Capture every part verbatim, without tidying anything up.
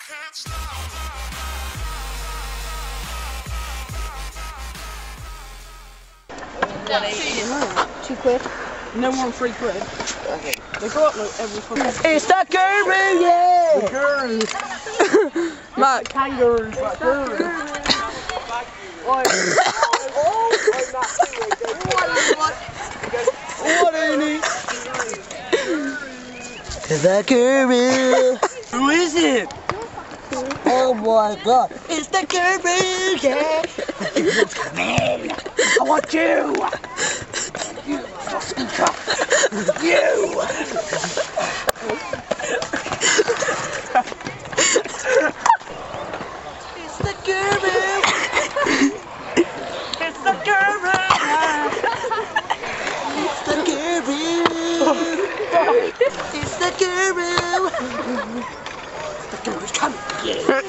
Two quid. No more three quid. Okay. They go up like every fucking. It's the guru, yeah! The guru. Matt. Kangaroos, but guru. What do you need? The guru. Who is it? Oh my god. It's the guru, yeah! The guru's coming! I want you! You fucking cunt! You! It's the guru! It's the guru! It's the guru! It's the guru! The guru's coming! Yeah!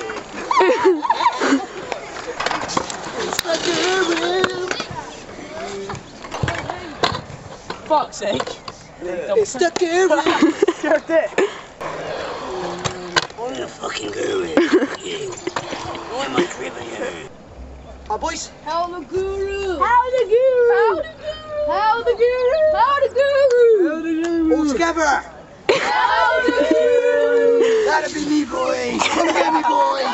It's the guru! Fuck's sake! It's the guru! Your dick! I'm the fucking guru! You! I'm a criminal! Hi boys! How the guru! How the guru! How the guru! How the guru! How the guru! All together! How the guru! That'll be me boys! Come get me boys!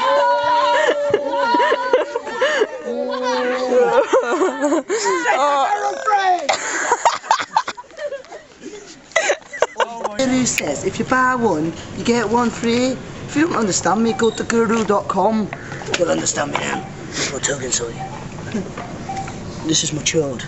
Guru says if you buy one, you get one free. If you don't understand me, go to guru dot com. You'll understand me then. We're talking sorry. This is matured.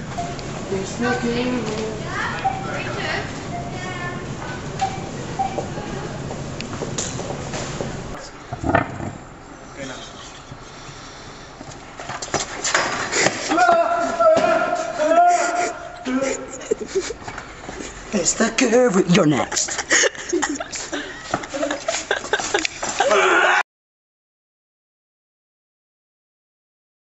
It's the guru. You're next.